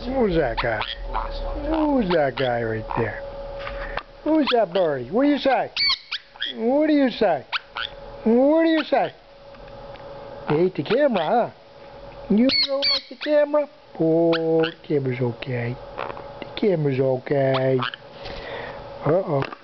Who's that guy? Who's that guy right there? Who's that birdie? What do you say? What do you say? What do you say? You hate the camera, huh? You don't like the camera? Oh, the camera's okay. The camera's okay. Uh-oh.